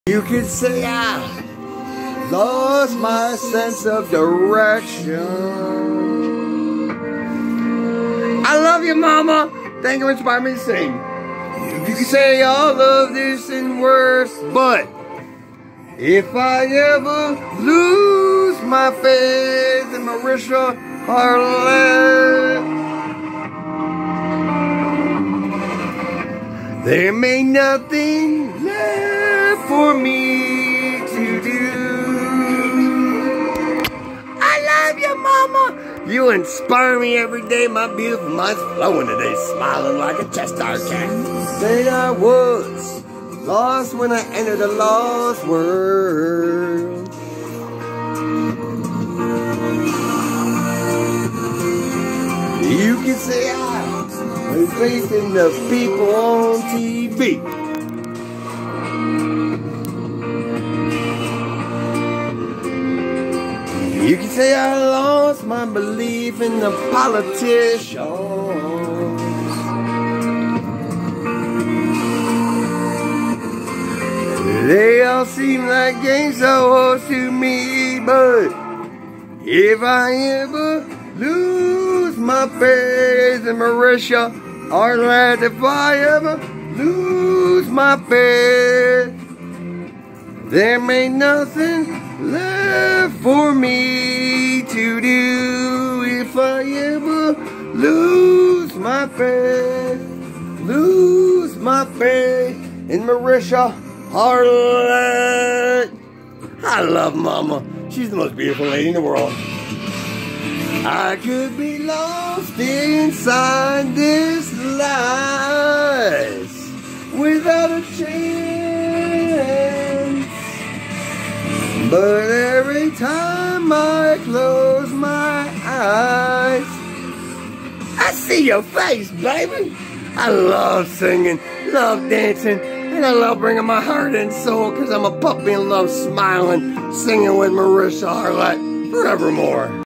You could say I lost my sense of direction. I love you, Mama. Thank you for inspiring me to sing. You could say all of this and worse, but if I ever lose my faith in Marisha Harlett, there may nothing left for me to do. I love you, Mama. You inspire me every day. My beautiful mind's flowing today, smiling like a chest-hard cat. Say I was lost when I entered a lost world. You can say I was faith in the people on TV. You can say I lost my belief in the politicians. They all seem like games so to me, but if I ever lose my faith in Marisha Harlett, if I ever lose my faith, there may nothing left for me to do. If I ever lose my faith in Marisha Harlett. I love Mama. She's the most beautiful lady in the world. I could be lost inside this life without a chance, but every time I close my eyes, I see your face, baby. I love singing, love dancing, and I love bringing my heart and soul, because I'm a puppy and love smiling, singing with Marisha Harlett forevermore.